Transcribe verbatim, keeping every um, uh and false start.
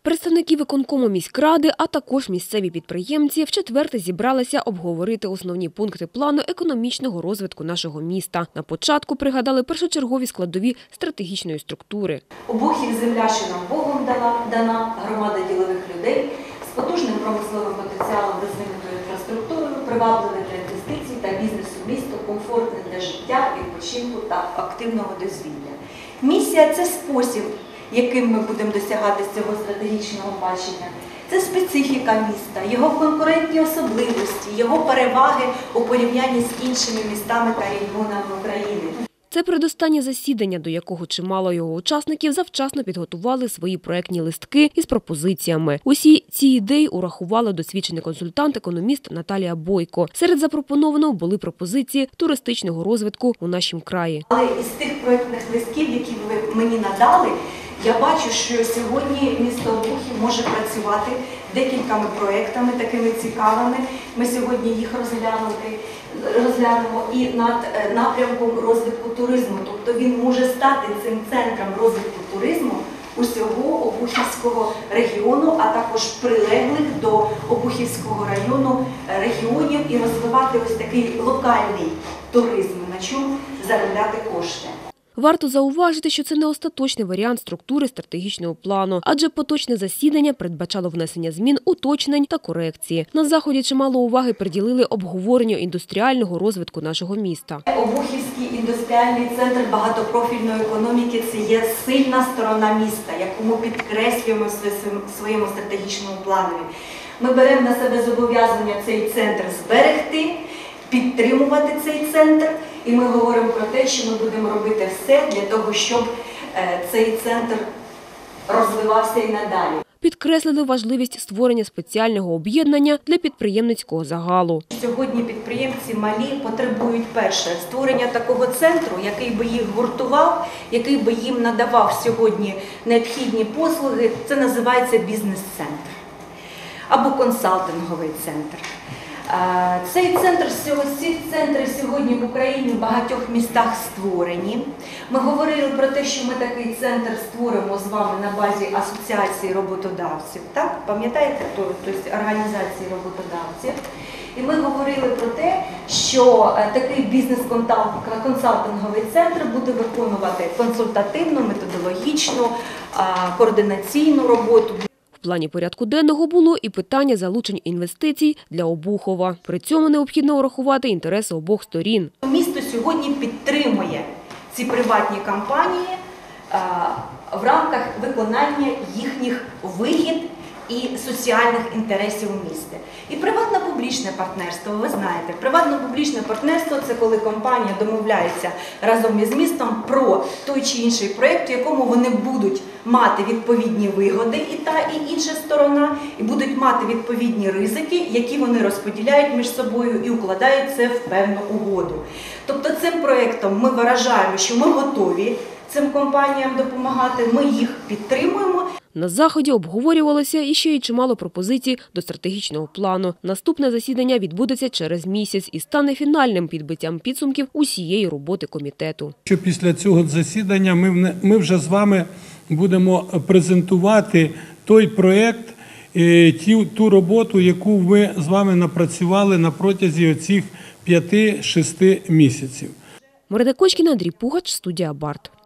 Представники виконкому міськради, а також місцеві підприємці вчетверте зібралися обговорити основні пункти плану економічного розвитку нашого міста. На початку пригадали першочергові складові стратегічної структури. Обухів земля, що нам Богом дана, громада ділових людей з потужним промисловим потенціалом, розвинутою інфраструктурою, привабливе для інвестицій та бізнесу місто, комфортне для життя, відпочинку та активного дозвілля. Місія – це спосіб, яким ми будемо досягати з цього стратегічного бачення. Це специфіка міста, його конкурентні особливості, його переваги у порівнянні з іншими містами та регіонами України. Це передостаннє засідання, до якого чимало його учасників завчасно підготували свої проектні листки із пропозиціями. Усі ці ідеї урахувала досвідчений консультант-економіст Наталія Бойко. Серед запропонованого були пропозиції туристичного розвитку у нашому краї. Але із тих проектних листків, які ви мені надали, я бачу, що сьогодні місто Обухів може працювати декількома проєктами, такими цікавими. Ми сьогодні їх розглянути, розглянемо і над напрямком розвитку туризму. Тобто він може стати цим центром розвитку туризму усього Обухівського регіону, а також прилеглих до Обухівського району регіонів і розвивати ось такий локальний туризм, на чому заробляти кошти. Варто зауважити, що це не остаточний варіант структури стратегічного плану, адже поточне засідання передбачало внесення змін, уточнень та корекції. На заході чимало уваги приділили обговоренню індустріального розвитку нашого міста. Обухівський індустріальний центр багатопрофільної економіки – це є сильна сторона міста, яку ми підкреслюємо в своєму стратегічному плані. Ми беремо на себе зобов'язання цей центр зберегти, підтримувати цей центр. І ми говоримо про те, що ми будемо робити все для того, щоб цей центр розвивався і надалі. Підкреслили важливість створення спеціального об'єднання для підприємницького загалу. Сьогодні підприємці малі потребують, перше, створення такого центру, який би їх гуртував, який би їм надавав сьогодні необхідні послуги. Це називається бізнес-центр або консалтинговий центр. Цей центр, ці центри сьогодні в Україні в багатьох містах створені. Ми говорили про те, що ми такий центр створимо з вами на базі асоціації роботодавців, так? Пам'ятаєте, тобто організації роботодавців. І ми говорили про те, що такий бізнес-консалтинговий центр буде виконувати консультативну, методологічну, координаційну роботу. В плані порядку денного було і питання залучень інвестицій для Обухова. При цьому необхідно урахувати інтереси обох сторін. Місто сьогодні підтримує ці приватні компанії в рамках виконання їхніх вигід і соціальних інтересів міста. І приватно-публічне партнерство, ви знаєте, приватно-публічне партнерство – це коли компанія домовляється разом із містом про той чи інший проєкт, в якому вони будуть мати відповідні вигоди, і та, і інша сторона, і будуть мати відповідні ризики, які вони розподіляють між собою і укладають це в певну угоду. Тобто цим проєктом ми виражаємо, що ми готові цим компаніям допомагати, ми їх підтримуємо. На заході обговорювалося і ще й чимало пропозицій до стратегічного плану. Наступне засідання відбудеться через місяць і стане фінальним підбиттям підсумків усієї роботи комітету. Що після цього засідання ми, ми вже з вами будемо презентувати той проєкт, ті, ту роботу, яку ми з вами напрацювали на протязі цих п'яти-шести місяців. Марина Кочкіна, Андрій Пугач, студія Барт.